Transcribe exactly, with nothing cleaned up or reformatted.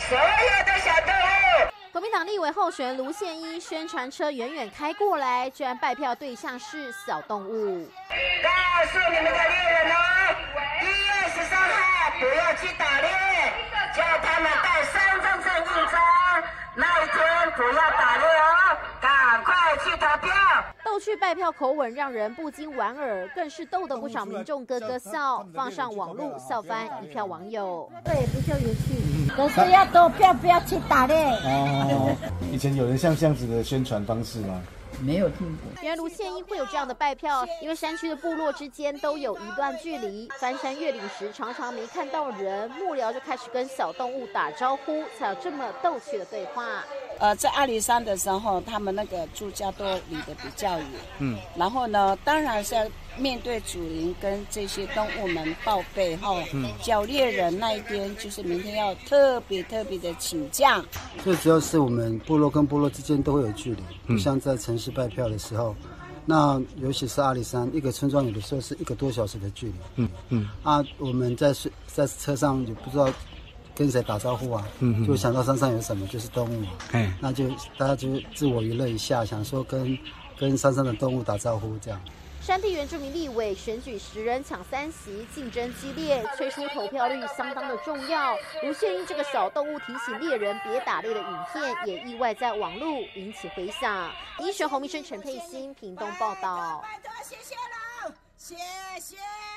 所有的小动物。 国民党立委候选人卢宪一宣传车远远开过来，居然拜票对象是小动物。 告诉你们的猎人哦，一月十三号不要去打猎，叫他们带身份证印章。那一天不要打猎哦，赶快去投票。 逗趣拜票口吻让人不禁莞尔，更是逗得不少民众咯咯笑，放上网路笑翻一票网友。 对，不就有趣，可是要投票，不要去打猎。 哦，以前有人像这样子的宣传方式吗？ 没有听过。 原来卢宪一会有这样的拜票，因为山区的部落之间都有一段距离，翻山越岭时常常没看到人，幕僚就开始跟小动物打招呼，才有这么逗趣的对话。 呃，在阿里山的时候，他们那个住家都离得比较远，嗯，然后呢，当然是要面对主人跟这些动物们报备后，嗯，叫猎人那一边就是明天要特别特别的请假。 最主要是我们部落跟部落之间都会有距离，不像在城市拜票的时候，那尤其是阿里山，一个村庄有的时候是一个多小时的距离，嗯嗯，啊，我们在在车上也不知道跟谁打招呼啊？嗯，就想到山上有什么，就是动物嘛。哎，那就大家就自我娱乐一下，想说跟跟山上的动物打招呼这样。 山地原住民立委选举十人抢三席，竞争激烈，催出投票率相当的重要。卢宪一这个小动物提醒猎人别打猎的影片，也意外在网络引起回响。医学洪明生、陈佩欣，屏东报道。 拜托，谢谢了，谢谢。